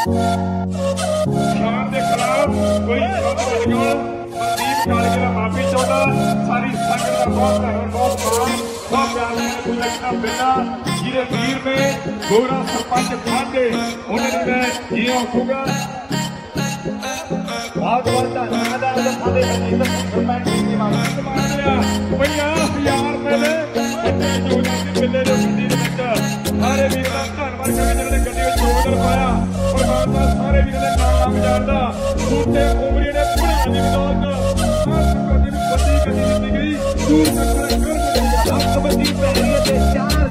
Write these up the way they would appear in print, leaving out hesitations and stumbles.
शान के खिलाफ कोई संदीप कालगे का माफी चाहता सारी संगत का बहुत मान बहुत प्यार बेटा जिरे वीर में गोरा सरपंच खाते उन्होंने जियो होगा बहुत बहुत धन्यवाद सारे वीर का धन्यवाद करके गड्डी में योगदान पाया और मानता सारे वीर का नाम जानता दूसरे उमरी ने पूरी बदौलत गड्डी गई दूर तक समझी पहले से चार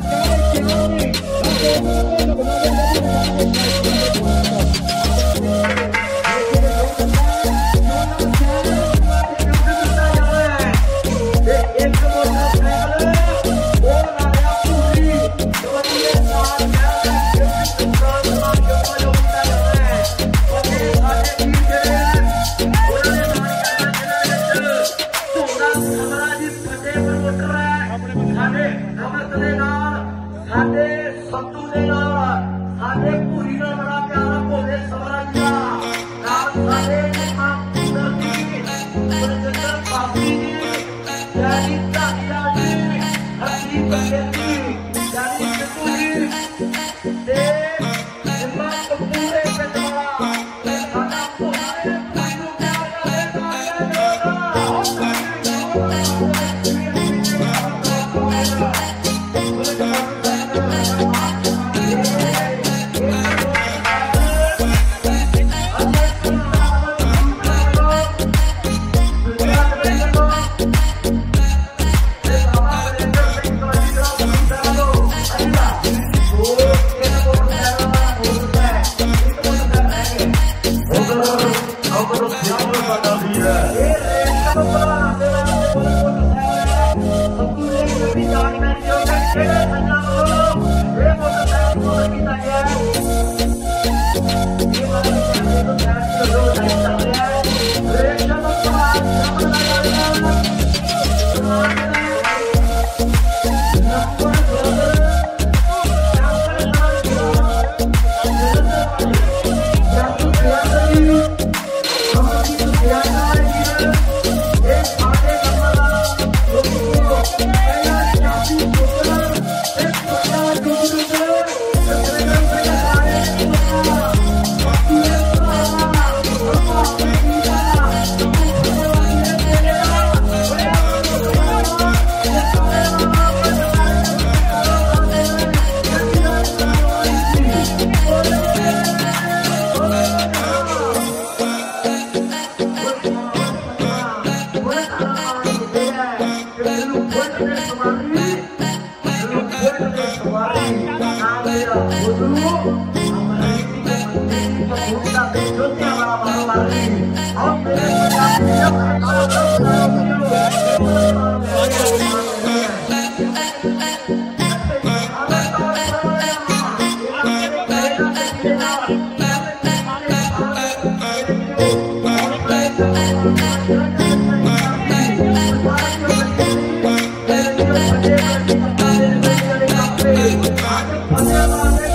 धन्यवाद।